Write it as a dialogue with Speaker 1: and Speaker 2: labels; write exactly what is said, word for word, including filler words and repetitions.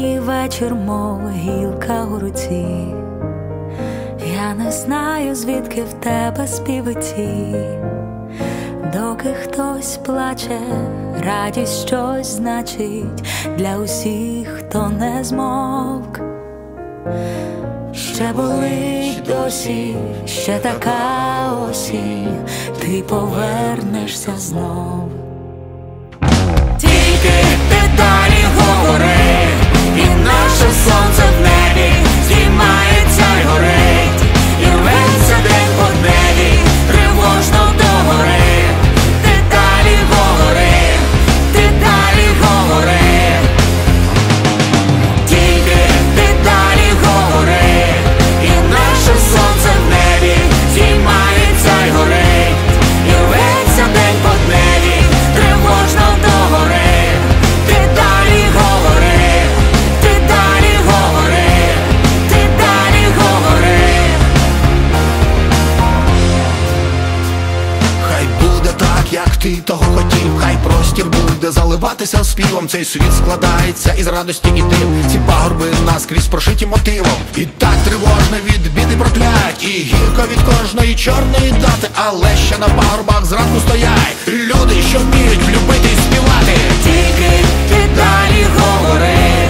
Speaker 1: Літній вечір, мов гілка у руці. Я не знаю, звідки в тебе співиці. Доки хтось плаче, радість щось значить для усіх, хто не змовк. Ще болить досі, ще така осінь, ти повернешся знов. Тільки ти далі говори, і наше сонце в небі здіймається й горить, і рветься день по дневі, тривожно догори. Ти далі говори, ти далі говори, тільки ти далі говори, і наше сонце в небі здіймається й горить, і рветься день по дневі, тривожно догори. Ти далі говори, ти далі говори, ти далі говори.
Speaker 2: Хай буде так, як ти того хотів, хай простір буде заливатися співом. Цей світ складається із радості і див, ці пагорби наскрізь прошиті мотивом. І так тривожно від біди проклять, і гірко від кожної чорної дати. Але ще на пагорбах зранку стоять люди, що вміють любити і співати.
Speaker 1: Тільки ти далі говори,